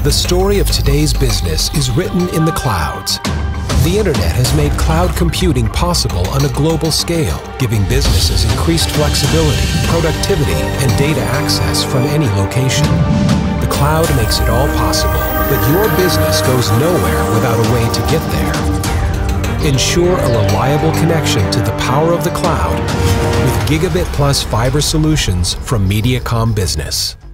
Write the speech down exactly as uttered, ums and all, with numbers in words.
The story of today's business is written in the clouds. The internet has made cloud computing possible on a global scale, giving businesses increased flexibility, productivity, and data access from any location. The cloud makes it all possible, but your business goes nowhere without a way to get there. Ensure a reliable connection to the power of the cloud with Gigabit Plus fiber solutions from Mediacom Business.